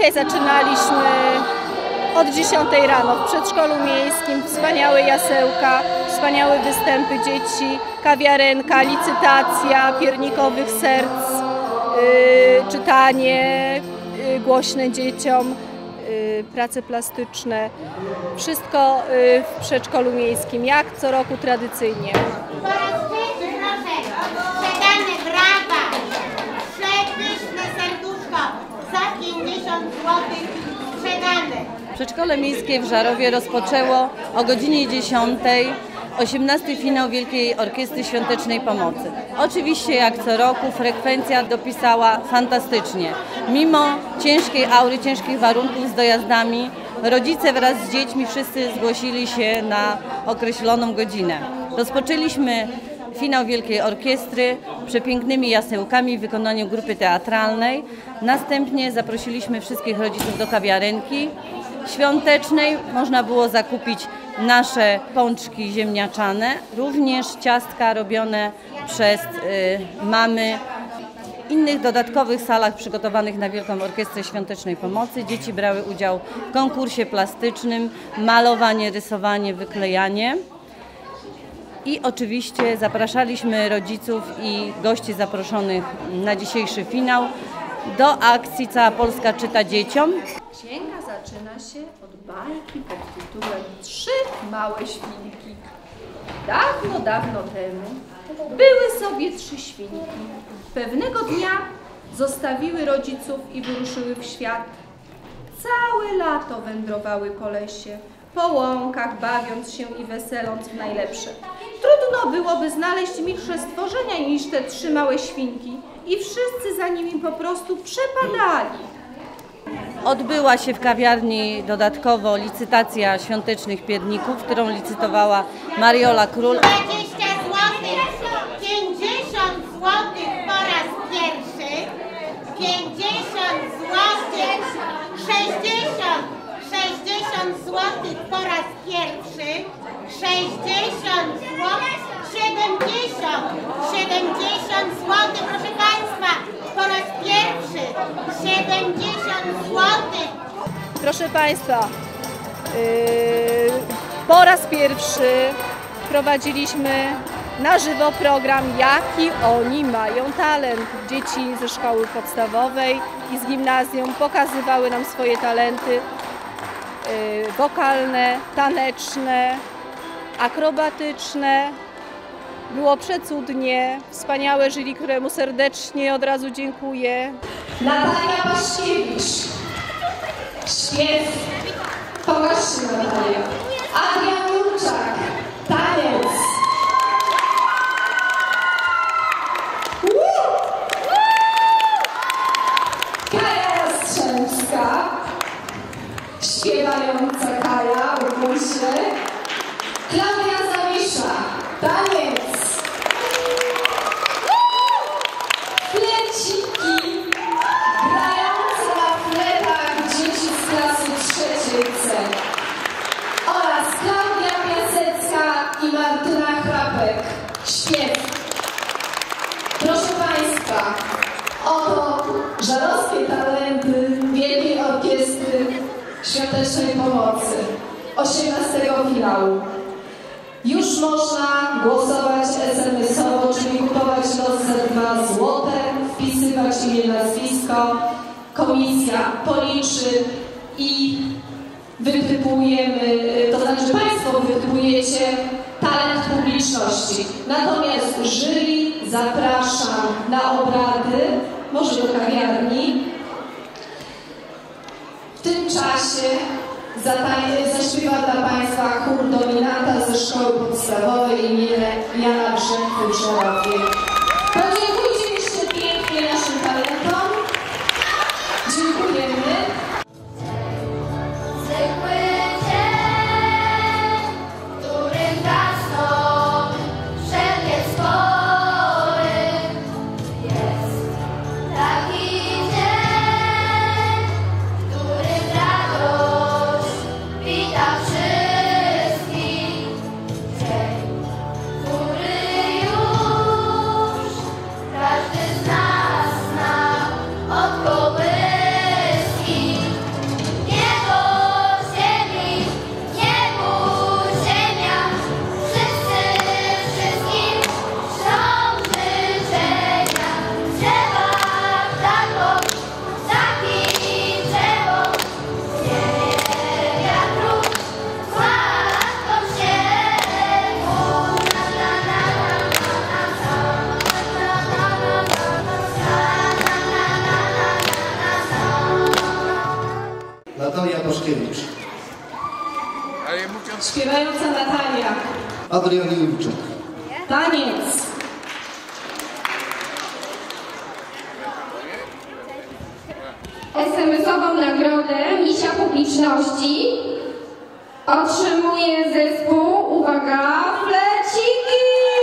Dzisiaj zaczynaliśmy od 10 rano w przedszkolu miejskim. Wspaniałe jasełka, wspaniałe występy dzieci, kawiarenka, licytacja piernikowych serc, czytanie głośne dzieciom, prace plastyczne. Wszystko w przedszkolu miejskim, jak co roku tradycyjnie. Sprzedane brawa, przepyszne serduszko za 50 zł sprzedane. Przedszkole miejskie w Żarowie rozpoczęło o godzinie 10. 18. finał Wielkiej Orkiestry Świątecznej Pomocy. Oczywiście jak co roku frekwencja dopisała fantastycznie. Mimo ciężkiej aury, ciężkich warunków z dojazdami, rodzice wraz z dziećmi wszyscy zgłosili się na określoną godzinę. Rozpoczęliśmy finał Wielkiej Orkiestry przepięknymi jasełkami w wykonaniu grupy teatralnej. Następnie zaprosiliśmy wszystkich rodziców do kawiarenki świątecznej. Można było zakupić nasze pączki ziemniaczane, również ciastka robione przez mamy. W innych dodatkowych salach przygotowanych na Wielką Orkiestrę Świątecznej Pomocy dzieci brały udział w konkursie plastycznym, malowanie, rysowanie, wyklejanie. I oczywiście zapraszaliśmy rodziców i gości zaproszonych na dzisiejszy finał do akcji Cała Polska czyta dzieciom. Księga zaczyna się od bajki pod tytułem Trzy małe świnki. Dawno, dawno temu były sobie trzy świnki. Pewnego dnia zostawiły rodziców i wyruszyły w świat. Całe lato wędrowały po lesie, po łąkach, bawiąc się i weseląc w najlepsze. Trudno byłoby znaleźć milsze stworzenia niż te trzy małe świnki i wszyscy za nimi po prostu przepadali. Odbyła się w kawiarni dodatkowo licytacja świątecznych pierników, którą licytowała Mariola Król. 20 zł, 50 zł po raz pierwszy, 50 zł, 60 zł po raz pierwszy, 60 zł, 70 zł, proszę Państwa, po raz pierwszy, 70 zł. Proszę Państwa, po raz pierwszy prowadziliśmy na żywo program Jaki oni mają talent. Dzieci ze szkoły podstawowej i z gimnazjum pokazywały nam swoje talenty wokalne, taneczne, akrobatyczne. Było przecudnie, wspaniałe jury, któremu serdecznie od razu dziękuję. Natalia Paszkiewicz, śpiew, pokaż się Natalia. Adrian Jurczak, taniec. Kaja Jastrzębska, śpiewająca Kaja, się. Klaudia Zawisza, taniec. Fleciki, grające na fletach dzieci z klasy trzeciej C. Oraz Klaudia Piasecka i Martyna Chrapek, śpiew. Proszę Państwa, oto żarowskie talenty Wielkiej Orkiestry Świątecznej Pomocy 18 finału. Już można głosować SMS-owo, czyli kupować los za 2 zł, wpisywać imię, nazwisko. Komisja policzy i wytypujemy, to znaczy Państwo wytypujecie talent publiczności. Natomiast jury zapraszam na obrady, może do kawiarni. W tym czasie zaśpiewa dla Państwa chór Dominanta ze szkoły podstawowej imienia Jana Brzęku w Żarowie. Podziękujcie jeszcze pięknie naszym talentom. Dziękujemy. Który już Paszkiewicz. Śpiewająca Natalia. Adrian Jurczyk. Taniec. SMS-ową nagrodę Misia Publiczności otrzymuje zespół, uwaga, Fleciki!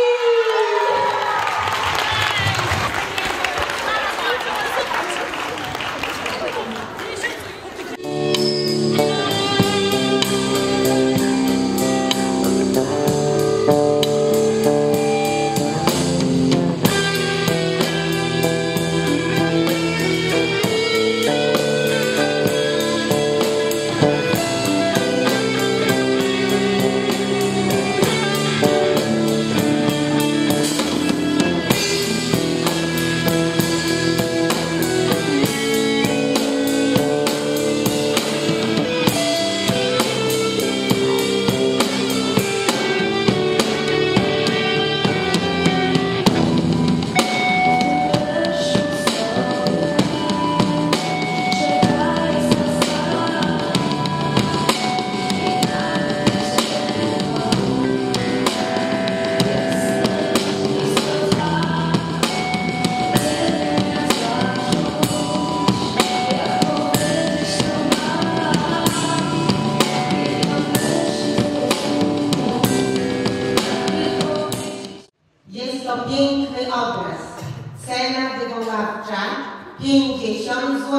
Jest to piękny obraz. Cena wywoławcza 50 zł.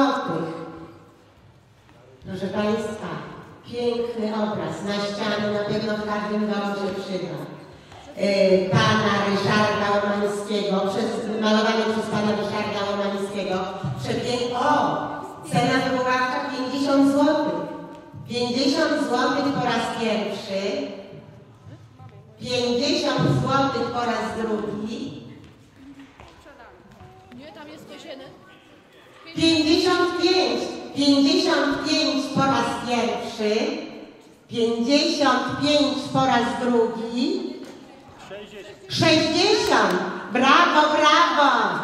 Proszę Państwa, piękny obraz. Na ścianie na pewno w każdym domu się przyda. Pana Ryszarda Łomańskiego, malowany przez pana Ryszarda Łomańskiego. Cena wywoławcza 50 zł. 50 zł po raz pierwszy. 50 zł po raz drugi. Nie, tam jest coś jeden. 55. 55 po raz pierwszy. 55 po raz drugi. 60. Brawo, brawo.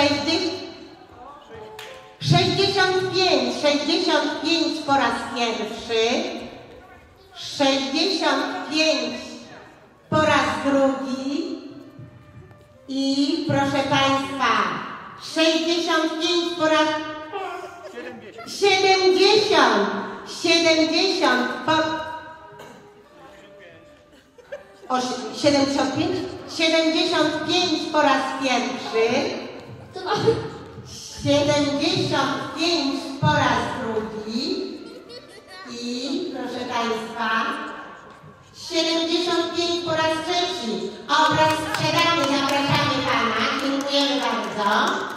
65. 65 po raz pierwszy. 65 po raz drugi i proszę Państwa 65 po raz 70 po 75 po raz pierwszy 75 po raz drugi i proszę Państwa 75 po raz trzeci. Obraz sprzedany, zapraszamy Pana. Dziękujemy bardzo.